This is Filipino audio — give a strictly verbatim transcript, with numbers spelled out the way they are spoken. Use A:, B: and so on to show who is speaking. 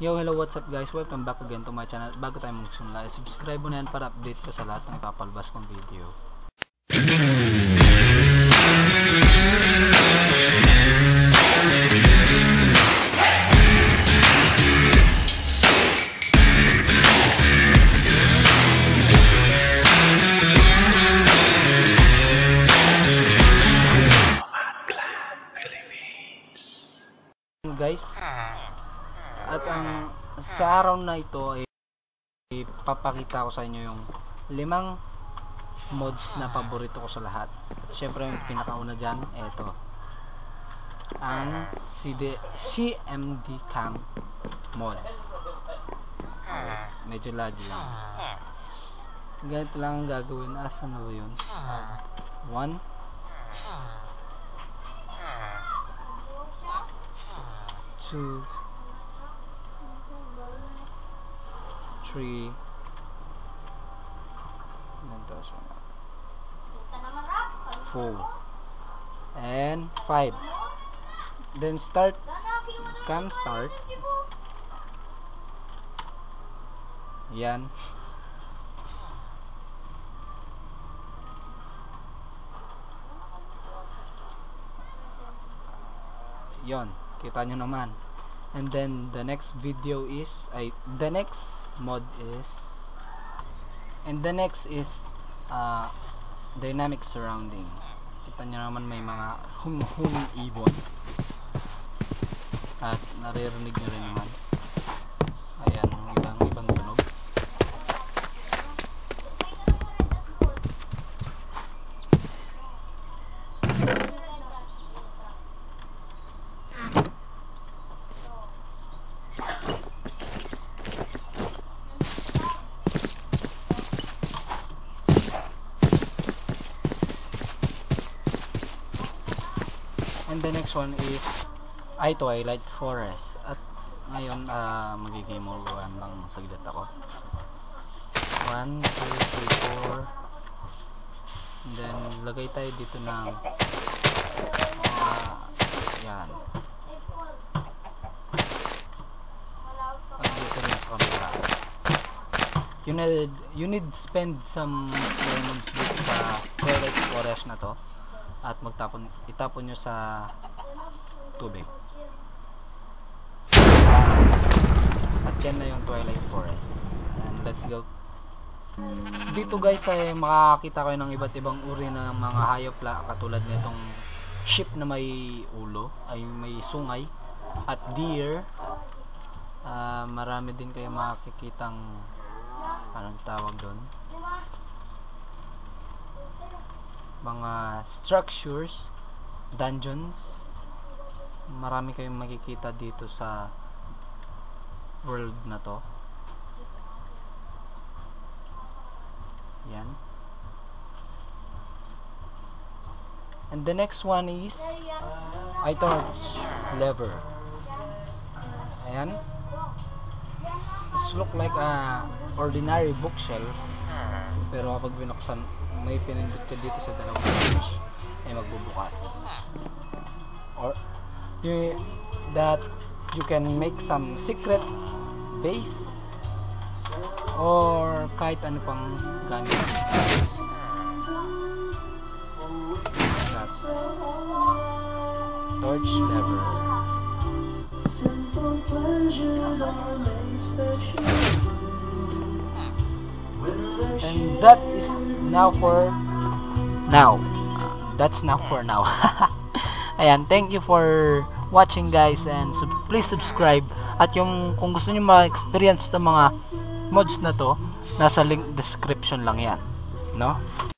A: Yo, hello, what's up guys? Welcome back again to my channel. Bago tayo magsimula, subscribe mo na yan para update ka sa lahat ng ipapalabas kong video. Guys, at ang sa araw na ito ay ipapakita ko sa inyo yung limang mods na paborito ko sa lahat. At syempre yung pinakauna dyan, eto ang C M D Cam mod. Okay, medyo laggy lang. Ganito lang ang gagawin. Asan na ba yun? One two three four and five. Then start cam start. Yan. Yon, kita nyo naman. And then the next video is I the next mod is and the next is uh, dynamic surrounding. Kita nyo naman may mga hum-hum ibon at naririnig nyo rin naman. Ayan, ibang ibang tunog. And the next one is I Twilight Forest. At ngayon uh, magigame over lang saglit ako. one, two, three, four. And then lagay tayo dito ng uh, yan. At dito na sa camera. You need, you need spend some moments dito sa Twilight Forest na to. At magtapon, itapon nyo sa tubig. At yan na yung Twilight Forest. And let's go. Dito guys ay makakita kayo ng iba't ibang uri ng mga hayop la, katulad nitong sheep na may ulo, ay may sungay, at deer. Uh, marami din kayo makikitang anong tawag doon, mga structures, dungeons. Marami kayong makikita dito sa world na to. Yan. And the next one is I Torch lever. Ayan. It's look like a ordinary bookshelf, pero kapag binuksan, may pinindot ka dito sa dalawang page ay magbubukas. Or you, that you can make some secret base or kahit ano pang gamit. That torch lever. And that is now for now. Uh, that's now for now. Ayan, thank you for watching guys, and sub please subscribe. At yung kung gusto niyo ma-experience ng mga mods na to, nasa link description lang yan, no?